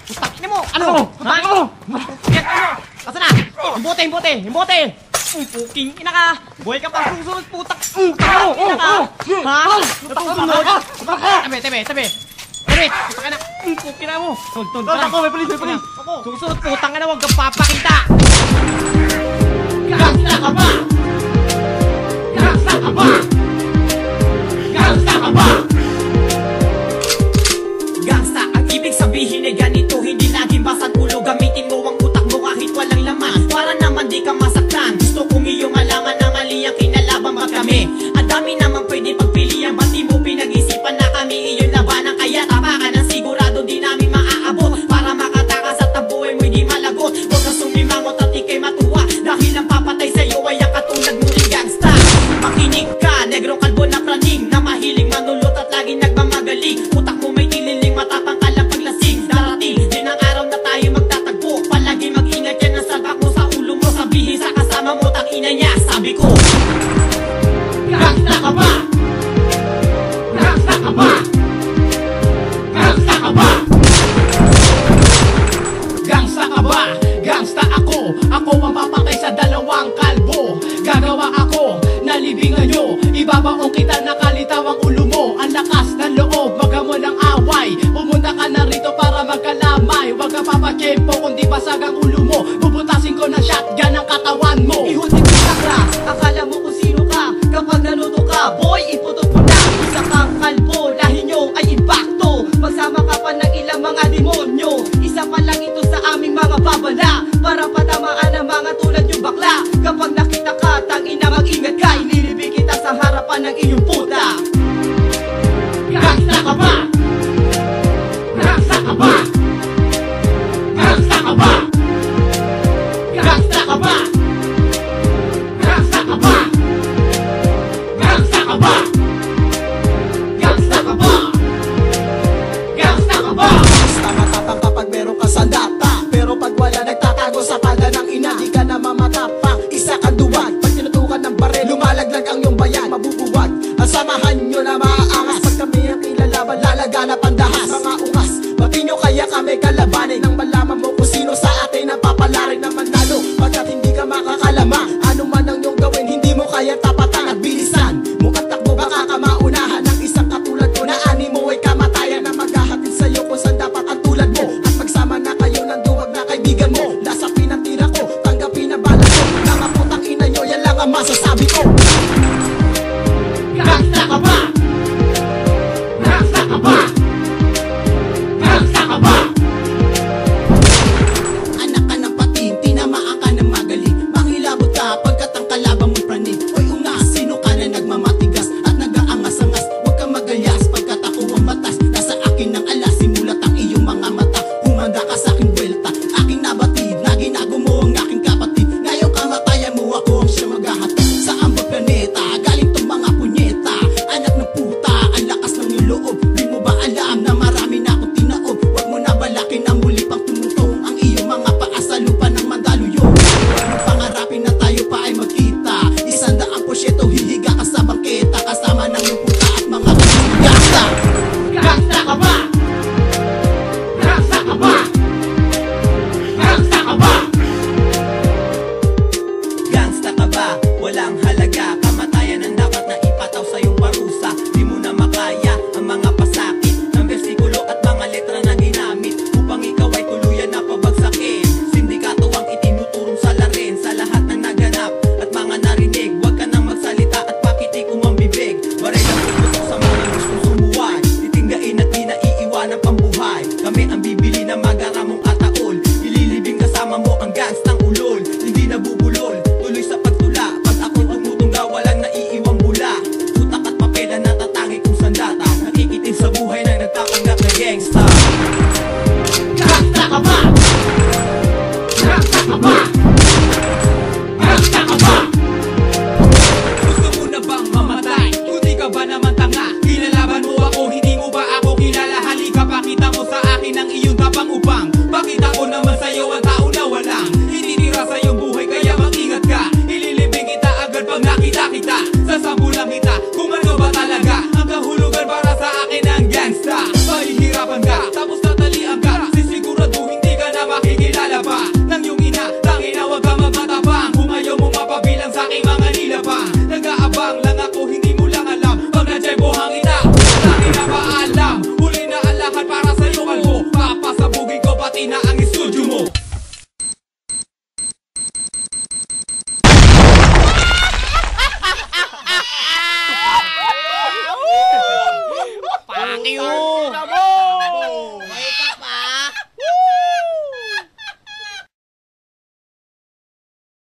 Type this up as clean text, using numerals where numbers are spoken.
Putak ina mo! Ano? Ha? Asa na? Imbote! Puking ina ka! Buhay ka pa susunod, putak! Ina ka! Ha? Susunod! Tabi! Putak ina! Puking ina mo! Tol! Ako, may pulis! Susunod, putang ina, huwag kang papakita! Gangsta ka ba? Gangsta, ang ibig sabihin ay ganito. Hindi laging basag ulo. Gamitin mo ang utak mo kahit walang laman, para naman di ka masaktan. Gusto kong iyong alaman na mali ang kinalaban ba kami. Ang dami naman pwede pagpilian. Ba't di mo pinag-isipan na kami iyong labanan? Kaya tama ka na, sigurado di namin maaabot. Para makatakas at tabuhay mo'y di malagot. Huwag kang sumimangot at ikay matuwa, dahil ang papatay sa'yo ay ang katulad mo rin gangsta. Makinig ka, negrong kalbo na praning, na mahilig manulot at laging nagmamagaling. Utak mo may tililing, matapang ka lang paglasing. Darating din ang araw na tayo magtatagpo. Palagi mag-ingat yan ang salbak mo sa ulo mo. Sabihin sa kasama mo, tangina niya, sabi ko. Gangsta ka ba? Gangsta ka ba? Gangsta ka ba? Gangsta ka ba? Gangsta ako. Ako ang papatay sa dalawang kalbo. Gagawa ako, nalibingan nyo. Ibabaong kita, nakalitaw ang ulo mo. Ang lakas ng loob, magamon ng away. Pumunta ka na rito para magkalamay. Huwag ka papachempo, kundi basag ang ulo mo. Bubutasin ko na shotgun ang katawan mo. Ihuntik mo sa class, akala mo kung sino ka. Kapag naluto ka, boy, iputok mo na. Isa kang kalbo, lahi nyo ay impacto. Magsama ka pa ng ilang mga demonyo. Isa pa lang ito sa aming mga babala, para patamaan ang mga tulad yung bakla. Kapag nakita ka, tangina, mag-ingat ka. Inilibig kita sa harapan ng iyong puta. Gangsta ka ba? Gangsta ka ba? Gangsta ka ba? Gangsta ka ba? Gangsta ka ba? Gangsta ka ba? Gangsta ka ba? Gangsta ka ba? Basta matapang kapag meron ka sandata, pero pag wala nagtatago sa palda ng ina, di ka na mamatapang, isa kang duwag. Pag tinutukan ng baril, lumalaglag ang iyong bayan, mabubuwag. Ang samahan nyo na maaangas, pag kami ang ilalaban, lalaganap ang dahas. Mga ungas, bati nyo kaya kami kalabanin, nang malaman mo kung sino sa atin ang papalarin na manalo. Pagkat hindi ka makakalama, ano man ang iyong gawin, hindi mo kaya tapatan at bilisan. Mukhang takbo baka ka maunahan ng isang katulad ko, na ani mo ay kamatayan, na maghahatid sa'yo kung saan dapat ang tulad mo. At magsama na kayo ng duwag na kaibigan mo. Lasapin ang tira ko, tanggapin ang bala ko. Nakaputang ina nyo, yan lang ang masasabi ko. Gangsta ka ba? Gangsta ka ba? Gangsta ka ba? Anak ka ng patin, tinamaan ka ng magaling. Manghilabot ka pagkat ang kalaban mo'y praning. Oy ungas, sino ka na nagmamatigas at nag-aangas-angas? Huwag kang magalyas pagkat ako ang batas. Nasa akin ang alas, simulat ang iyong mga mata. Humanda ka sa aking buwelta, aking nabatid, na ginago mo ang aking kapatid. Ngayong kamatayan mo, ako ang siya maghahatid sa ambang planeta. Galing tong mga punyeta, anak ng puta, ang lakas ng iyong loob. Di mo ba alam na marami na akong tinaob? Huwag mo na balakin na muli pang tumutong ang iyong mga paa sa lupa ng Mandaluyong. Huwag mo pangarapin na tayo pa ay magkita. 100% hihiga ka sa bangketa, kasama ng iyong puta at mga gangsta. Gangsta ka ba? Gangsta ka ba? Gangsta ka ba? Gangsta ka ba? Walang halaga, kamatayan ang dapat na ipataw sa iyong parusa. Di mo na makaya ang mga pasakit ng bersikulo at mga letra na ginamit upang ikaw ay tuluyan na pabagsakin. Sindikato ang itinuturong salarin sa lahat ng naganap at mga narinig. Huwag ka nang magsalita at pakitik umang bibig. Baril ang tututok sa mga gustong sumuway, titinggain at di na iiwanan pambuhay. Kami ang bibili ng magaramong ataol, ililibing kasama mo ang gangstang ulol. Hindi nabubulol, tuloy sa pagtula. Pag ako'y tumutungga, walang naiiwang bula. Utak at papel na natatangi kong sandata, nakikitin sa buhay na nagpapanggap na gangsta. Gangsta ka ba? Gangsta ka ba? Gangsta ka ba? Gusto mo na bang mamatay? Hindi ka ba naman tanga? Kilalaban mo ako, hindi mo ba ako kilala? Halika, pakita mo sa akin ang iyong ulo mo. Fuck you!